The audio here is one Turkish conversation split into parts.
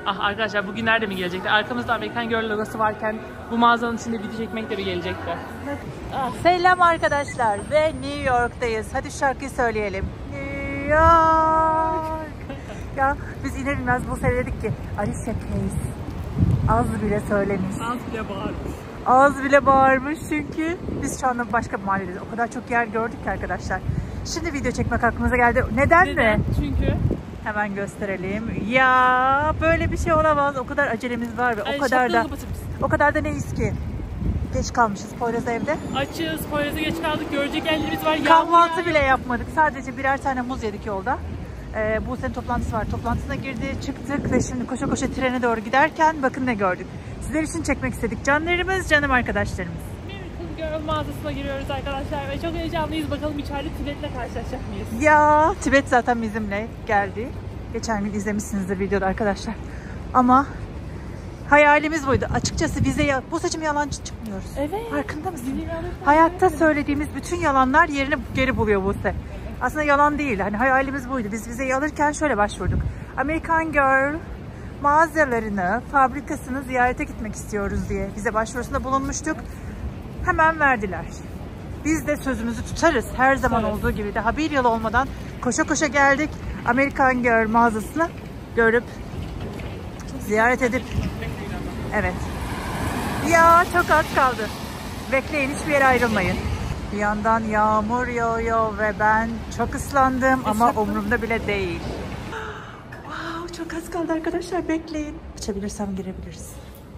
Ah arkadaşlar bugünlerde mi gelecekti? Arkamızda American Girl logosu varken bu mağazanın içinde video çekmek de mi gelecekti? Selam arkadaşlar ve New York'tayız. Hadi şarkıyı söyleyelim. New York. Ya biz iner inmez bu dedik ki Alicia Keys az bile söylemiş. Az bile bağırmış. Az bile bağırmış çünkü biz şu anda başka bir mahalledeyiz. O kadar çok yer gördük ki arkadaşlar. Şimdi video çekmek aklımıza geldi. Neden mi? Çünkü hemen gösterelim. Ya böyle bir şey olamaz. O kadar acelemiz var ve o kadar da neyiz ki? Geç kalmışız. Poyraz evde. Açız. Poyraz'a geç kaldık. Görecek yerlerimiz var. Kahvaltı bile yapmadık. Sadece birer tane muz yedik yolda. Buse'nin toplantısı var. Toplantısına girdi, çıktık ve şimdi koşa koşa trene doğru giderken bakın ne gördük. Sizler için çekmek istedik. Canlarımız, canım arkadaşlarımız. Girl mağazasına giriyoruz arkadaşlar ve çok heyecanlıyız. Bakalım içeride Tibet'le karşılaşacak mıyız? Ya Tibet zaten bizimle geldi. Geçen gün izlemişsinizdir videoda arkadaşlar. Ama hayalimiz buydu. Açıkçası bu seçim yalancı çıkmıyoruz. Evet. Farkında mısın? Hayatta söylediğimiz bütün yalanlar yerini geri buluyor Buse. Aslında yalan değil. Hani hayalimiz buydu. Biz vizeyi alırken şöyle başvurduk. American Girl mağazalarını, fabrikasını ziyarete gitmek istiyoruz diye vize başvurusunda bulunmuştuk. Hemen verdiler. Biz de sözümüzü tutarız. Her zaman olduğu gibi daha bir yıl olmadan koşa koşa geldik. American Girl mağazasını görüp ziyaret edip evet. Ya çok az kaldı. Bekleyin, hiçbir yere ayrılmayın. Bir yandan yağmur yağıyor ve ben çok ıslandım ama umurumda bile değil. Wow, çok az kaldı arkadaşlar, bekleyin. Açabilirsem girebiliriz.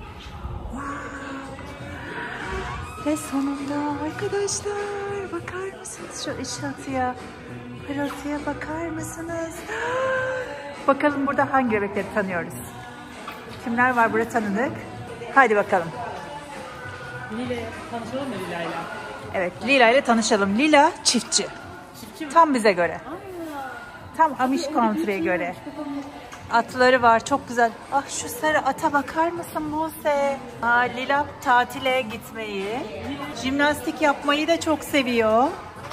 Ve sonunda arkadaşlar bakar mısınız şu ışıltıya, pırıltıya bakar mısınız? Bakalım burada hangi bebekleri tanıyoruz? Kimler var burada tanıdık? Haydi bakalım. Lila tanışalım mı Lila'yla? Evet, Lila ile tanışalım. Lila çiftçi. Tam bize göre. Tam Amish Country'e göre. Atları var, çok güzel. Ah şu sarı ata bakar mısın Buse? Lila tatile gitmeyi, jimnastik yapmayı da çok seviyor.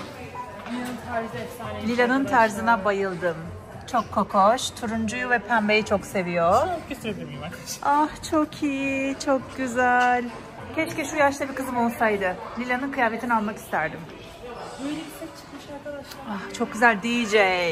Lila'nın tarzına bayıldım. Çok kokoş, turuncuyu ve pembeyi çok seviyor. Ah çok iyi, çok güzel. Keşke şu yaşta bir kızım olsaydı. Lila'nın kıyafetini almak isterdim. Böyle bir set çıkmış arkadaşlar. Ah çok güzel DJ.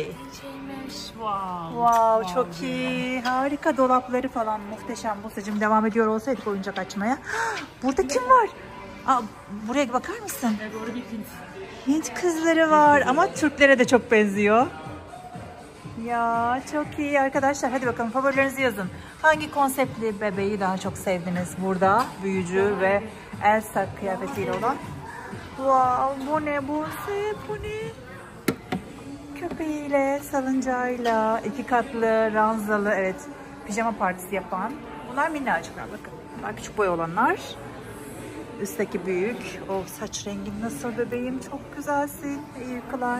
Wow, çok iyi. Harika dolapları falan muhteşem. Buse'cim devam ediyor olsaydık oyuncak açmaya. Burada kim var? Aa, buraya bakar mısın? Doğru bir Hint. Hint kızları var ama Türklere de çok benziyor. Ya çok iyi arkadaşlar. Hadi bakalım favorilerinizi yazın. Hangi konseptli bebeği daha çok sevdiniz burada? Büyücü ve Elsa kıyafetiyle olan. Wow, bu ne Buse? Bu ne? Köpeğiyle, salıncağıyla, 2 katlı, ranzalı, evet, pijama partisi yapan. Bunlar minnacıklar bakın. Bunlar küçük boy olanlar. Üstteki büyük. O saç rengin nasıl bebeğim? Çok güzelsin. İyi uykular.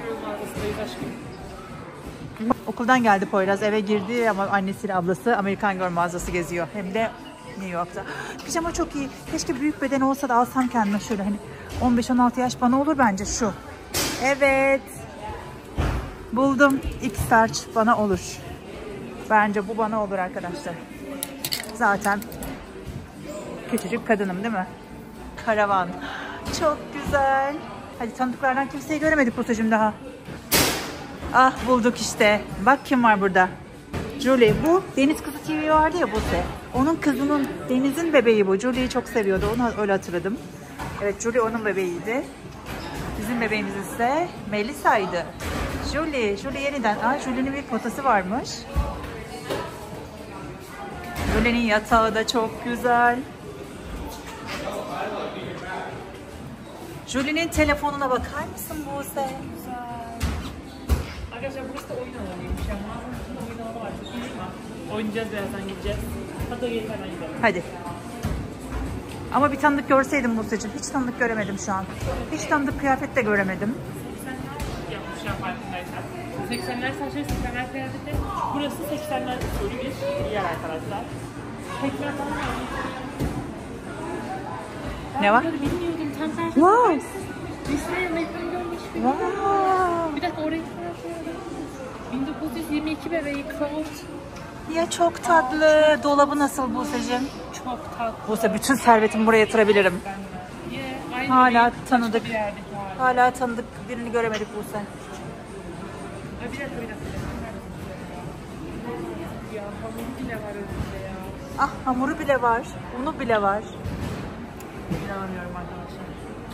Okuldan geldi Poyraz, eve girdi ama annesiyle ablası American Girl mağazası geziyor. Hem de New York'ta. Pijama çok iyi. Keşke büyük beden olsa da alsam kendime şöyle, hani 15-16 yaş bana olur bence şu. Evet. Buldum. X-Starch bana olur. Bence bu bana olur arkadaşlar. Zaten küçücük kadınım değil mi? Karavan. Çok güzel. Hadi tanıdıklardan kimseyi göremedik Buse'cim daha. Ah bulduk işte. Bak kim var burada. Julie. Bu Deniz Kızı TV vardı ya Buse. Onun kızının, Deniz'in bebeği bu. Julie'yi çok seviyordu. Onu öyle hatırladım. Evet, Julie onun bebeğiydi. Bizim bebeğimiz ise Melisa'ydı. Julie yeniden. Julie'nin bir fotosu varmış. Julie'nin yatağı da çok güzel. Julie'nin telefonuna bakar mısın Buse? Arkadaşlar burası da oyun alanıymış. Yani mağazanın oyun alanı var. Çok iyi değil mi? Oynayacağız, birazdan gideceğiz. Hatta gelip hemen gidelim. Hadi. Ama bir tanıdık görseydim Buse'cim. Hiç tanıdık göremedim şu an. Hiç tanıdık kıyafet de göremedim. 80'ler yapmışlar farkındaysan. 80'ler saçları, 80'ler kıyafeti. Burası 80'ler usulü bir yer arkadaşlar. Tekrar bana ne var? Bilmiyordum. Tam tersi. Wow. Disney American görmüş. Wow. Bir dakika orayı 1922 bebeği Cloud. Ya çok tatlı. Dolabı nasıl Buse'cim? Çok tatlı. Buse bütün servetimi buraya yatırabilirim. Aynı Hala bir tanıdık. başka bir yerdeki hali. Hala tanıdık birini göremedik Buse. Bir dakika. Ya hamur bile var önünde ya. Ah hamuru bile var. Unu bile var. İnanamıyorum arkadaşlar.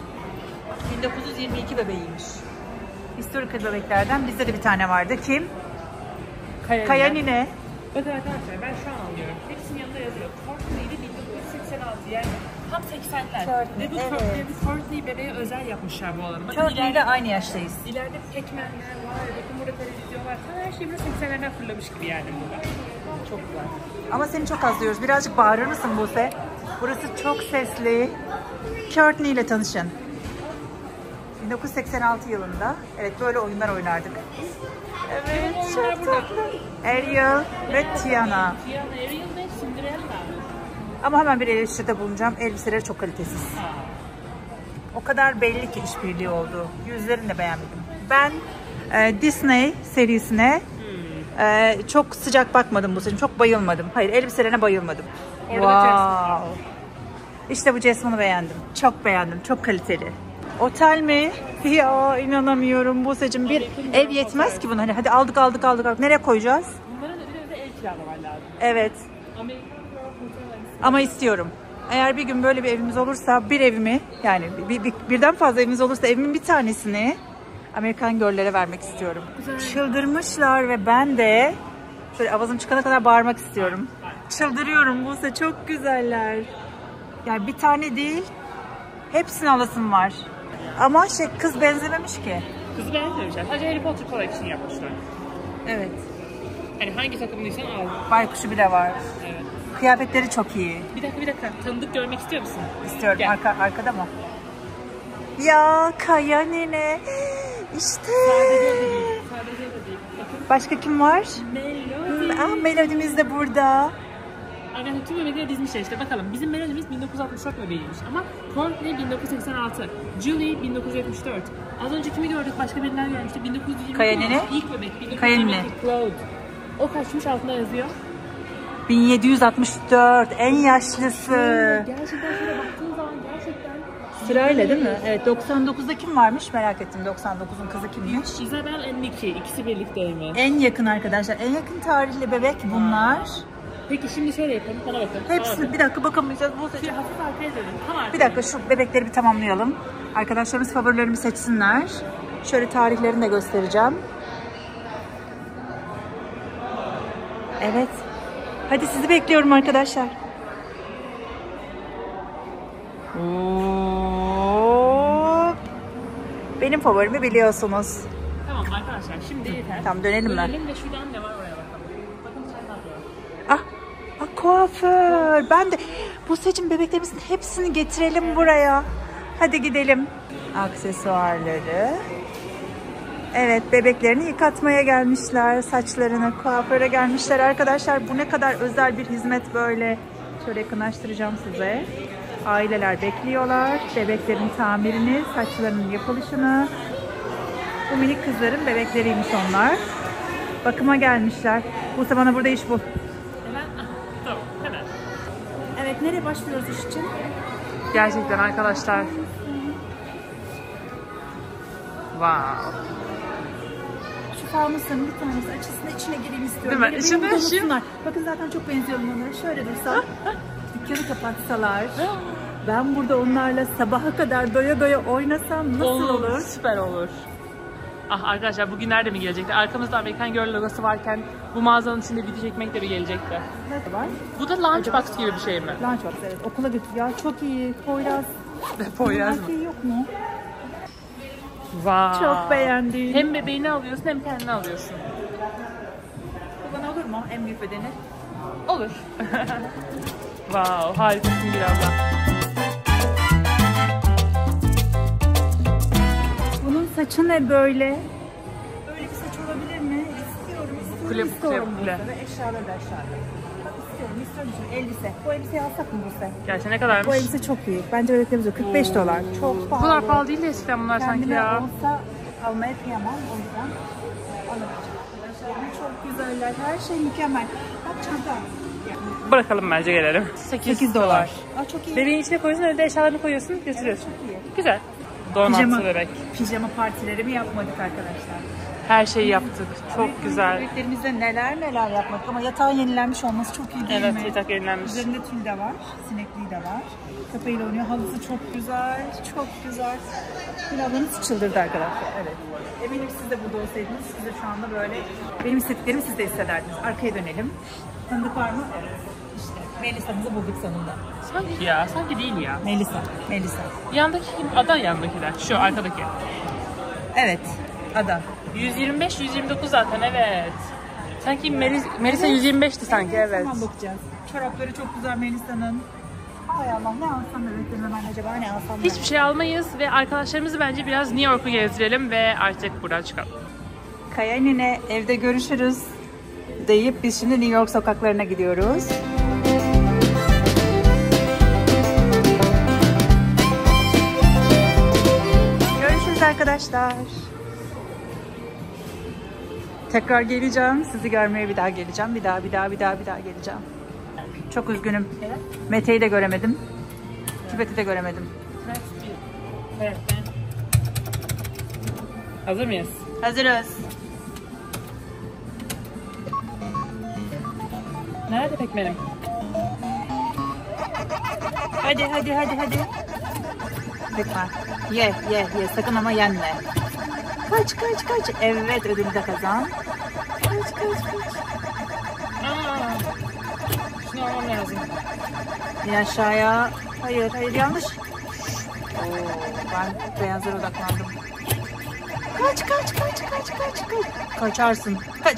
1922 bebeğiymiş. Historical bebeklerden bizde de bir tane vardı. Kim? Kaya Nine. Bakın arkadaşlar ben şu an anlıyorum. Hepsinin yanında yazıyor. Courtney'li 1986 yani tam 80'ler. Courtney, Ve bu evet. Courtney bebeğe özel yapmışlar bu alanı. Bakın Courtney ile aynı yaştayız. İleride Pac-Man'ler var. Bakın burada televizyon var. Tam her şey burada 80'lerden fırlamış gibi yani burada. Çok güzel. Ama seni çok az duyuyoruz. Birazcık bağırır mısın Buse? Burası çok sesli. Courtney ile tanışın. 1986 yılında. Evet böyle oyunlar oynardık. Evet çok tatlı. Ariel ve Tiana. Tiana, Ariel ve Cinderella. Ama hemen bir eleştiride bulunacağım. Elbiseleri çok kalitesiz. O kadar belli ki işbirliği oldu. Yüzlerini de beğenmedim. Ben Disney serisine çok sıcak bakmadım bu sene. Çok bayılmadım. Hayır elbiselerine bayılmadım. Orada İşte bu Jasmine'ı beğendim. Çok beğendim. Çok kaliteli. Otel mi? Ya inanamıyorum Buse'cim. Bir ev yetmez ki buna. Hani hadi aldık. Nereye koyacağız? Bunlara da bir de ev kiralaman lazım. Evet. Ama istiyorum. Eğer bir gün böyle bir evimiz olursa bir evimi yani birden fazla evimiz olursa evimin bir tanesini Amerikan Girl'lere vermek istiyorum. Güzel. Çıldırmışlar ve ben de şöyle avazım çıkana kadar bağırmak istiyorum. Çıldırıyorum Buse çok güzeller. Yani bir tane değil hepsini alasım var. Ama kız benzememiş ki. Kızı benzemişler. Sadece Harry Potter Collection yapmışlar. Evet. Hani hangi takımlıysan al. Baykuşu bile var. Evet. Kıyafetleri çok iyi. Bir dakika. Tanıdık görmek istiyor musun? İstiyorum. Gel. Arkada mı? Ya Kaya Nine. İşte. Sadece de değil. Bakın. Başka kim var? Melody. Melodimiz de burada. Aynen tüm bebekleri dizmişler işte bakalım. Bizim Melody'miz 1964 bebeğiymiş ama Courtney 1986, Julie 1974. Az önce kimi gördük? Başka biriler gelmişti. 1920. Kaya Nine? İlk bebek. 1922. Kaya Nine. Claude. O kaçmış altında yazıyor. 1764 en yaşlısı. Gerçekten şöyle baktığın zaman gerçekten Sırayla değil mi? Evet 99'da kim varmış merak ettim. 99'un kızı kimmiş? Isabel and Nikki ikisi birlikteymiş. En yakın arkadaşlar. En yakın tarihli bebek bunlar. Peki şimdi şöyle yapalım. Bana bakın. Hepsini bir dakika bakamayacağız. Bu Şöyle hafif arkaya dönün. Tam bir dakika şu bebekleri bir tamamlayalım. Arkadaşlarımız favorilerimi seçsinler. Şöyle tarihlerini de göstereceğim. Evet. Hadi sizi bekliyorum arkadaşlar. Benim favorimi biliyorsunuz. Tamam arkadaşlar şimdi yeter. Tamam dönelim mi? Dönelim de şuradan ne var oraya bakalım. Bakın sen ne yapıyorsun? Kuaför. Ben de bu seçim bebeklerimizin hepsini getirelim buraya. Hadi gidelim. Aksesuarları. Evet bebeklerini yıkatmaya gelmişler. Saçlarını kuaföre gelmişler. Arkadaşlar bu ne kadar özel bir hizmet böyle. Şöyle yakınlaştıracağım size. Aileler bekliyorlar. Bebeklerin tamirini, saçlarının yapılışını. Bu minik kızların bebekleriymiş onlar. Bakıma gelmişler. Buse bana burada iş bul. Hemen. Tamam hemen. Evet nereye başlıyoruz iş için? Gerçekten arkadaşlar. Wow. Şu fanusların bir tanesi açısına içine gireyim istiyorum. Değil mi? Beni İçine burada şimdi- unutsunlar. Bakın zaten çok benziyorum onlara. Şöyle dursam, dükkanı kapatsalar, ben burada onlarla sabaha kadar doya doya oynasam nasıl olur? Süper olur. Ah arkadaşlar bugünlerde mi gelecekti? Arkamızda Amerikan Girl logosu varken bu mağazanın içinde video çekmek de mi gelecekti? Ne var? Bu da lunchbox gibi bir şey mi? Lunchbox evet. Okula götür. Ya çok iyi. Poyraz. Poyraz mı? Her şey yok mu? Wow. Çok beğendim. Hem bebeğini alıyorsun hem kendini alıyorsun. Bu bana olur mu? En büyük bedeni. Olur. Wow harikasın bir abla. Bunun saçı ne böyle? Böyle bir saç olabilir mi? İstiyorum. Kule- istiyorum. kule. Ve eşyaları da aşağıda. Bak istiyorum. Elbise. Bu elbiseyi alsak mı Buse? Gerçi ne Bu kadarmış? elbise çok iyi. Bence bebeklerimiz yok. 45 dolar. Çok Bu pahalı. kadar pahalı değil de eskiden bunlar sanki Kendime ya. olsa almaya kıyamam. O yüzden alamayacağım. Arkadaşlar çok güzeller. Her şey mükemmel. Bak çanta. Bırakalım bence gelelim. 8 dolar. Aa, çok iyi. Bebeğin içine koyuyorsun, evde eşyalarını koyuyorsun, götürüyorsun. Evet, çok iyi. Güzel. Donatlı bebek. Pijama partileri mi yapmadık arkadaşlar? Her şeyi yaptık. Çok güzel. Bebeklerimizde neler yapmadık ama yatağın yenilenmiş olması çok iyi değil mi? Evet, yatak yenilenmiş. Üzerinde tül de var, sinekliği de var. Köpeğiyle oynuyor, halısı çok güzel, çok güzel. Gül ablanız çıldırdı arkadaşlar, evet. Eminim siz de burada olsaydınız, siz de şu anda böyle benim hissettiklerimi siz de hissederdiniz. Arkaya dönelim. Tanıdık var mı? Evet. İşte Melisa'mızı bulduk sonunda. Sanki ya, sanki değil ya. Melisa. Yandaki kim? Ada yandakiler. Şu arkadaki. Evet, Ada. 125-129 zaten, evet. Sanki Melisa 125'ti sanki, evet. Tamam, bakacağız. Çorapları çok güzel Melisa'nın. Ay Allah, ne alsam bebeklerime ben acaba, ne alsam? Hiçbir şey almayız ve arkadaşlarımızı bence biraz New York'u gezdirelim ve artık buradan çıkalım. Kaya nine, evde görüşürüz deyip biz şimdi New York sokaklarına gidiyoruz. Görüşürüz arkadaşlar. Tekrar geleceğim. Sizi görmeye bir daha geleceğim. Bir daha geleceğim. Çok üzgünüm. Mete'yi de göremedim. Tibet'i de göremedim. Hazır mıyız? Hazırız. Nerede pekmenim? Hadi. Lütfen. Ye. Sakın ama yenme. Kaç. Evet, ödülü de kazan. Kaç. Şunu almam lazım. Bir aşağıya. Hayır, yanlış. Oo, ben beyazlara odaklandım. Kaç. Kaçarsın.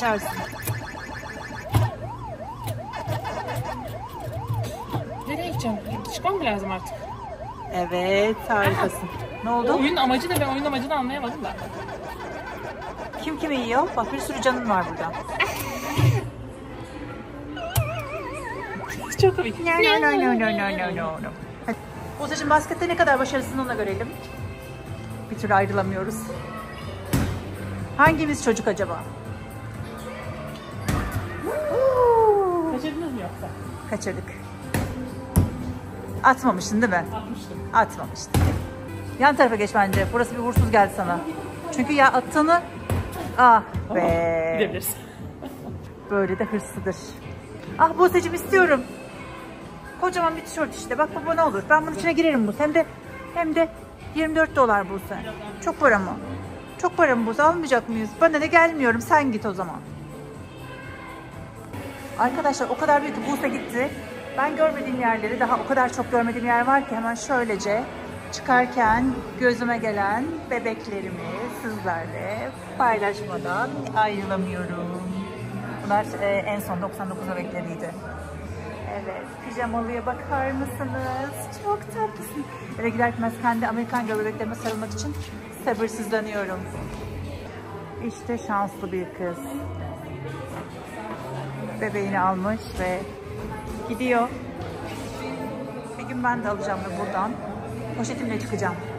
Nereye gideceğim? Çıkmam mı lazım artık? Evet, harikasın. Ne oldu? Oyunun amacı ne? Ben oyunun amacını anlayamadım da. Kim kimi yiyor? Bak, bir sürü canın var burada. Çok komik. No. Hadi. Buse'cim, baskette ne kadar başarısını ona görelim. Bir türlü ayrılamıyoruz. Hangimiz çocuk acaba? Kaçırdınız mı yoksa? Kaçırdık. Atmamışsın değil mi? Atmıştım. Atmamıştın. Yan tarafa geç bence. Burası bir uğursuz geldi sana. Çünkü ya attığını... Ah be. Gidebiliriz. Böyle de hırslıdır. Ah Buse'cim, istiyorum. Kocaman bir tişört işte. Bak baba, ne olur. Ben bunun içine girerim Buse. Hem de 24 dolar Buse. Çok para mı? Çok para mı Buse? Almayacak mıyız? Bana da gelmiyorum. Sen git o zaman. Arkadaşlar, o kadar büyük ki Buse gitti. Ben görmediğim yerleri, daha o kadar çok görmediğim yer var ki hemen şöylece çıkarken gözüme gelen bebeklerimi sizlerle paylaşmadan ayrılamıyorum. Bunlar en son 99 bebekleriydi. Evet, pijamalıya bakar mısınız? Çok tatlısın. Eve gider gitmez kendi Amerikan Girl bebeklerime sarılmak için sabırsızlanıyorum. İşte şanslı bir kız. Bebeğini almış ve gidiyor. Bir gün ben de alacağım ve buradan poşetimle çıkacağım.